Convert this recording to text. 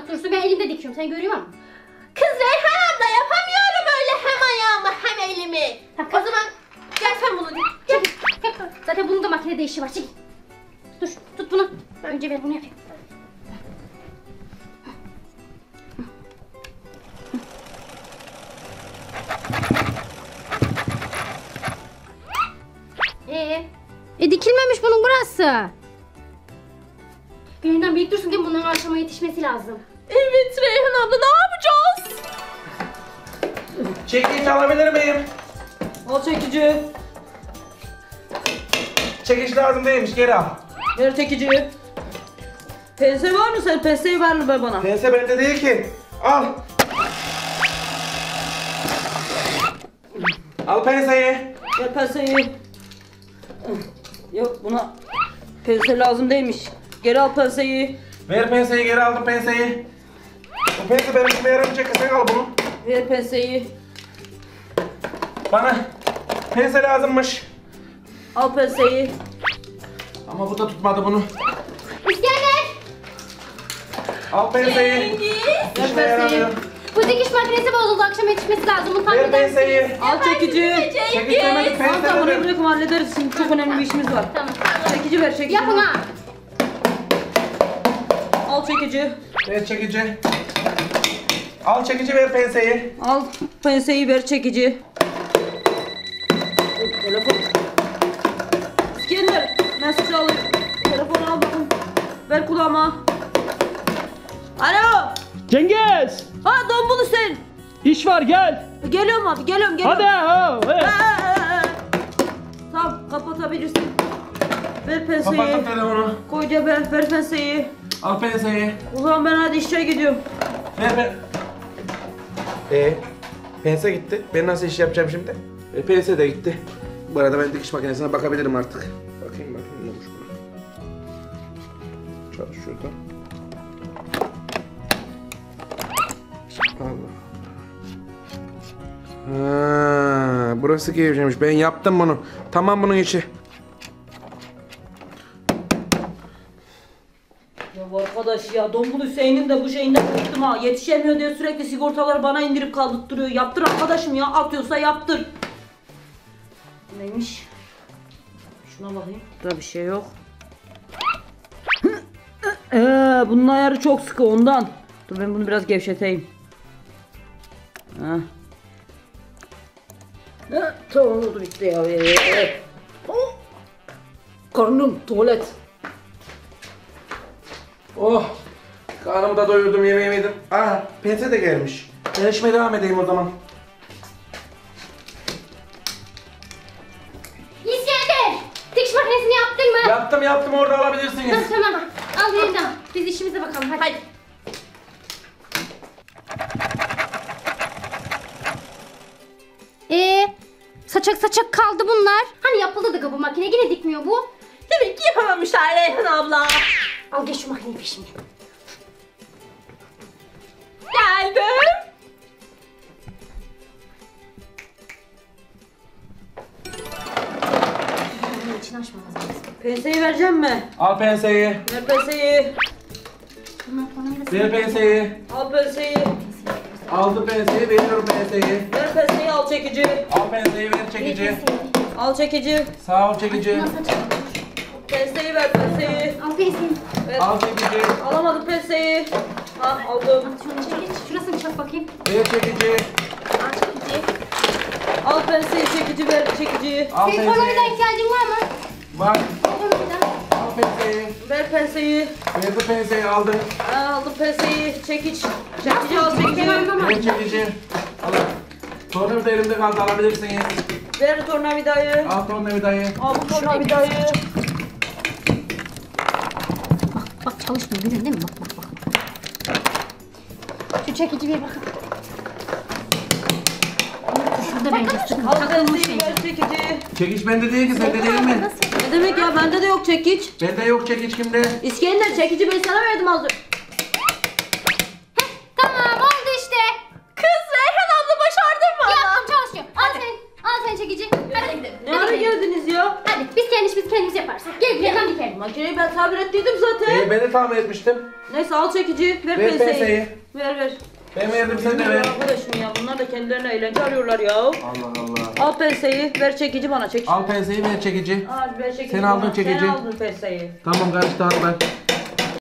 dursun. Ben elimde dikiyorum. Sen görüyor musun? Kız Reyhan abla yapamıyorum öyle hem ayağımı hem elimi. Tamam. O zaman gel sen bunu dik. Gel. Zaten bunun da makinede işi var. Çekil. Dur. Tut bunu. Önce ben bunu yapayım. Dikilmemiş bunun burası. Birinden büyük dursun değil mi? Bunların akşama yetişmesi lazım. Evet Reyhan abla ne yapacağız? Çekiç alabilir miyim? Al çekici. Çekiç lazım değilmiş, geri al. Ver çekici. Pense var mı sen? Penseyi ver be bana. Pense bende değil ki. Al. Al penseyi. Ver penseyi. Yok buna pense lazım değilmiş. Geri al penseyi. Ver penseyi, geri aldım penseyi. O pense benim işime yaramayacak, sen al bunu. Ver penseyi. Bana pense lazımmış. Al penseyi. Ama bu da tutmadı bunu. İskender! Al penseyi. Ver İşime penseyi. yaramıyor. Bu dikiş makinesi bozuldu. Akşam yetişmesi lazım. Bunu tamir Ver eder misiniz? penseyi. Al çekici. Çekiç demedik, Al pense tamam dedim. bırakın hallederiz. Şimdi çok önemli bir işimiz var. Tamam. Çekici ver çekici. Yapın ha. Al çekici. Ver çekici. Al çekici, ver penseyi. Al penseyi ver çekici. Telefon. İskender. Mesaj al. Telefonu al bakın. Ver kulağıma. Alo. Cengiz! Ha Dombulu sen. İş var gel. Geliyorum abi geliyorum. Hadi ha. Evet. Tamam kapatabilirsin. Ver penseyi. Kapattım telefonu. Koy cebe ver penseyi. Al penseyi. O zaman ben hadi işe gidiyorum. Ver. Pense gitti. Ben nasıl iş yapacağım şimdi? Pense de gitti. Bu arada ben dikiş makinesine bakabilirim artık. Bakayım ne olmuş buna. Çalış şurada. Allah. Ha, burası gevşemiş. Ben yaptım bunu. Tamam bunun içi. Ya arkadaş ya Dombul Hüseyin'in de bu şeyinden bıktım ha. Yetişemiyor diye sürekli sigortaları bana indirip kaldırttırıyor. Yaptır arkadaşım ya. Atıyorsa yaptır. Neymiş? Şuna bakayım. Burada bir şey yok. Bunun ayarı çok sıkı ondan. Dur ben bunu biraz gevşeteyim. Tamam oldu bitti ya. Karnım tuvalet. Oh! Karnımı da doyurdum, yemeğimi yedim. Pense de gelmiş. Ben işime devam edeyim o zaman. İskender! Dikiş makinesini yaptın mı? Yaptım, orada alabilirsiniz. Ha, tamam. Al yeniden. Biz işimize bakalım. Hadi. Saçak kaldı bunlar. Hani yapıldı da bu makine yine dikmiyor bu. Demek ki yapamamışlar Reyhan abla. Al geç şu makineyi peşimden. Geldim. Bunun içini açmamız lazım. Penseyi vereceğim mi? Al penseyi. Ver penseyi. Ver penseyi. Al penseyi. Aldım penseyi, veriyorum penseyi. Ver penseyi al çekici. Al penseyi, ver çekici. Al çekici. Sağ ol çekici. Penseyi ver penseyi. Al penseyi. Ver. Al çekici. Alamadım penseyi. Ha aldım. Şunu çek. Şurasını çek bakayım. Ver çekici. Al çekici. Al penseyi çekici ver çekici. Al Senin tornavida penseyi. ihtiyacın var mı? Bak. Tornavida. Al penseyi. Ver penseyi. Verdim penseyi, aldım. Ha, aldım penseyi. Çekiç. Çekici al çekici. Ben anlamam. Ver çekici. Al. Tornavida elimde kaldı, alabilirsiniz. Ver tornavidayı. Al tornavidayı. Al bu tornavidayı. Bak çalışmıyor. Görüyorsun değil mi? Bak. Şu çekici bir bakın. Şurada bence sıkıntı. Al Takılmış penseyi ver bence. çekici. Çekiç bende değil ki, sende değil mi? Ne demek ya bende de yok çekiç. Bende yok çekiç, kimde? İskender çekici ben sana verdim az önce. Tamam oldu işte. Kız Reyhan abla başardın mı? Yaptım çalışıyor. Al sen çekici. Hadi gidelim. Ne ara geldiniz ya? Hadi biz kendimiz yaparsak gel buradan dikelim. Makineyi ben tabir ettiydim zaten. Ben de tahmin etmiştim. Neyse al çekici. Ver Ver penseyi. penseyi. Ver. Ben verdim sen de Ya ver. arkadaşım ya bunlar da kendilerine eğlence arıyorlar ya. Allah Allah. Al penseyi. Ver çekici bana çekici. Al penseyi ver çekici. Al ver çekici Sen aldın bana. çekici. Sen aldın penseyi. Tamam karıştı al ben.